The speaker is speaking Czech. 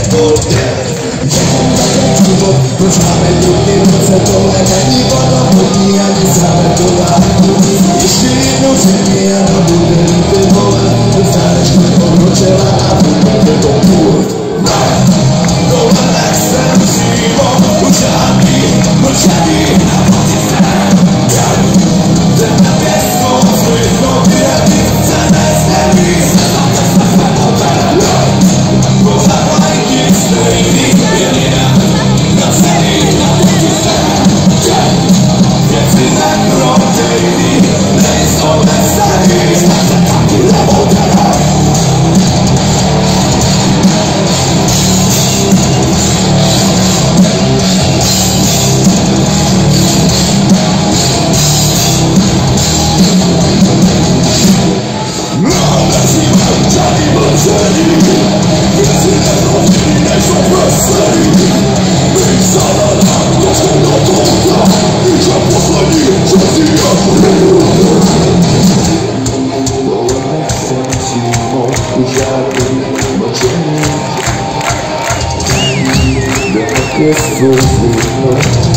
Proč máme ruky v ruce, tohle není vodovodní ani záletová. Ještě jednou řekni a to bude ty vole, dostaneš klid od ročela a bude to půl. Tohle nechcem přímo, už žádný mlčení na potisem. Ten na pěsku, svůj znovu je se nezneví, se také jsme poberem. Pořád lajky stejný, jen jinak. Na celý na potisem. Věci neprodejný, nejsou bezdaný, se taky nepoberem. Jest